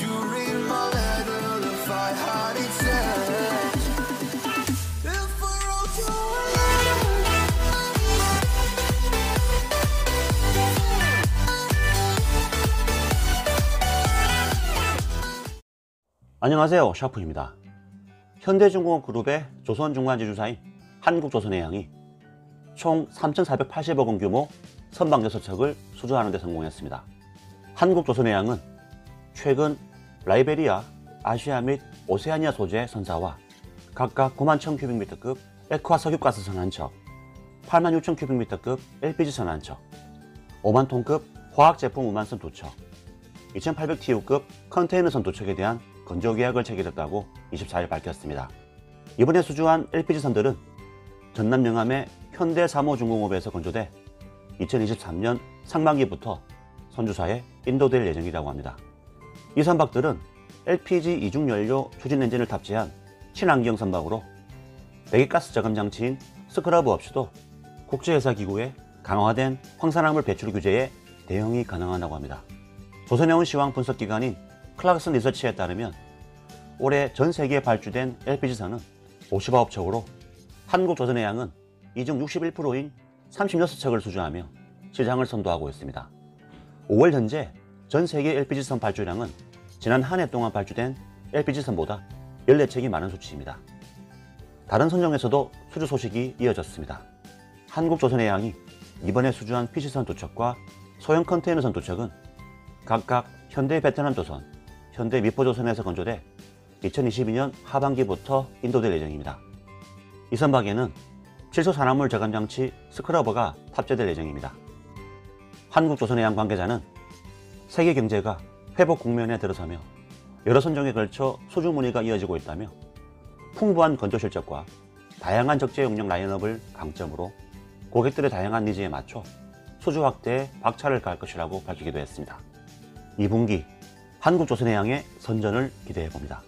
you read my letter to find how it says? If I wrote you a 안녕하세요, 샤프입니다. 현대중공업 그룹의 조선중간지주사인 한국조선해양이 총 3,480억 원 규모 선박 6척을 수주하는 데 성공했습니다. 한국조선해양은 최근 라이베리아, 아시아 및 오세아니아 소재 선사와 각각 91,000큐빅미터급 액화 석유가스선 한 척, 86,000큐빅미터급 LPG선 한 척, 5만톤급 화학제품 우만선 2척, 2,800TU급 컨테이너선 2척에 대한 건조 계약을 체결했다고 24일 밝혔습니다. 이번에 수주한 LPG선들은 전남 영암의 현대 3호중공업에서 건조돼 2023년 상반기부터 선주사에 인도될 예정이라고 합니다. 이 선박들은 LPG 이중연료 추진 엔진을 탑재한 친환경 선박으로 배기가스 저감 장치인 스크러브 없이도 국제회사기구의 강화된 황산화물 배출 규제에 대응이 가능하다고 합니다. 조선해운 시황 분석기관인 클락슨 리서치에 따르면 올해 전 세계에 발주된 LPG선은 59척으로 한국조선해양은 이 중 61%인 36척을 수주하며 시장을 선도하고 있습니다. 5월 현재 전 세계 LPG선 발주량은 지난 한 해 동안 발주된 LPG선보다 14척이 많은 수치입니다. 다른 선정에서도 수주 소식이 이어졌습니다. 한국조선해양이 이번에 수주한 PC선 2척과 소형 컨테이너선 2척은 각각 현대 베트남조선, 현대 미포조선에서 건조돼 2022년 하반기부터 인도될 예정입니다. 이 선박에는 질소 산화물 저감 장치 스크러버가 탑재될 예정입니다. 한국조선해양 관계자는 세계 경제가 회복 국면에 들어서며 여러 선종에 걸쳐 수주 문의가 이어지고 있다며 풍부한 건조 실적과 다양한 적재 용량 라인업을 강점으로 고객들의 다양한 니즈에 맞춰 수주 확대에 박차를 가할 것이라고 밝히기도 했습니다. 2분기 한국조선해양의 선전을 기대해봅니다.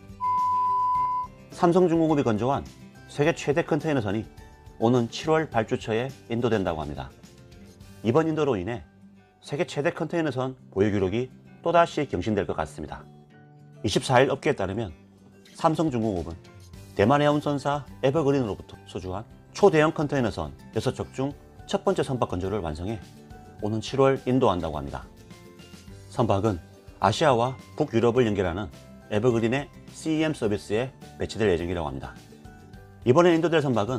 삼성중공업이 건조한 세계 최대 컨테이너선이 오는 7월 발주처에 인도된다고 합니다. 이번 인도로 인해 세계 최대 컨테이너선 보유 기록이 또다시 경신될 것 같습니다. 24일 업계에 따르면 삼성중공업은 대만 해운선사 에버그린으로부터 수주한 초대형 컨테이너선 6척 중 첫 번째 선박 건조를 완성해 오는 7월 인도한다고 합니다. 선박은 아시아와 북유럽을 연결하는 에버그린의 CEM 서비스에 배치될 예정이라고 합니다. 이번에 인도될 선박은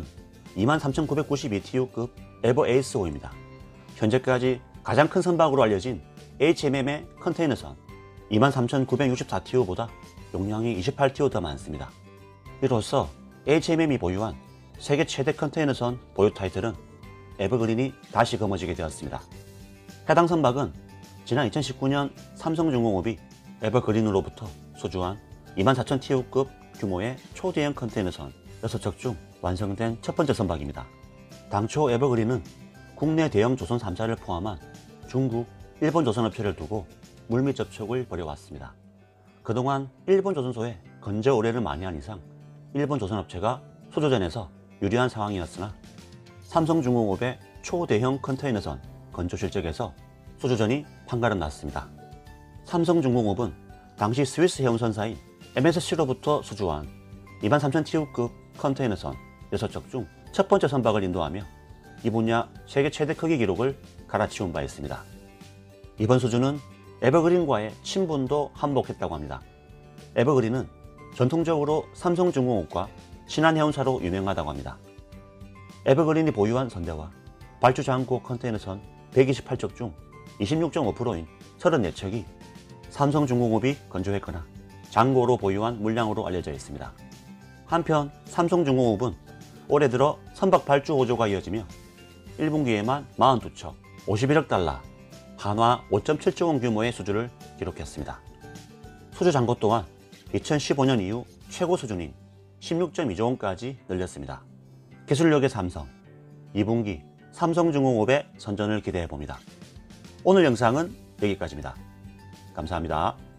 23,992TU급 에버에이스5입니다. 현재까지 가장 큰 선박으로 알려진 HMM의 컨테이너선 23,964TU보다 용량이 28TU 더 많습니다. 이로써 HMM이 보유한 세계 최대 컨테이너선 보유 타이틀은 에버그린이 다시 거머쥐게 되었습니다. 해당 선박은 지난 2019년 삼성중공업이 에버그린으로부터 수주한 24,000TU급 규모의 초대형 컨테이너선 6척 중 완성된 첫 번째 선박입니다. 당초 에버그린은 국내 대형 조선 3사를 포함한 중국, 일본 조선업체를 두고 물밑 접촉을 벌여왔습니다. 그동안 일본 조선소에 건조 의뢰를 많이 한 이상 일본 조선업체가 수주전에서 유리한 상황이었으나 삼성중공업의 초대형 컨테이너선 건조 실적에서 수주전이 판가름 났습니다. 삼성중공업은 당시 스위스 해운선사인 MSC로부터 수주한 23,000TU급 컨테이너선 6척 중 첫 번째 선박을 인도하며 이 분야 세계 최대 크기 기록을 갈아치운 바 있습니다. 이번 수주는 에버그린과의 친분도 한몫했다고 합니다. 에버그린은 전통적으로 삼성중공업과 친한 해운사로 유명하다고 합니다. 에버그린이 보유한 선대와 발주 장고 컨테이너선 128척 중 26.5%인 34척이 삼성중공업이 건조했거나 장고로 보유한 물량으로 알려져 있습니다. 한편 삼성중공업은 올해 들어 선박 발주 호조가 이어지며 1분기에만 42척, 51억 달러, 한화 5.7조 원 규모의 수주를 기록했습니다. 수주 잔고 또한 2015년 이후 최고 수준인 16.2조 원까지 늘렸습니다. 기술력의 삼성, 2분기 삼성중공업의 선전을 기대해봅니다. 오늘 영상은 여기까지입니다. 감사합니다.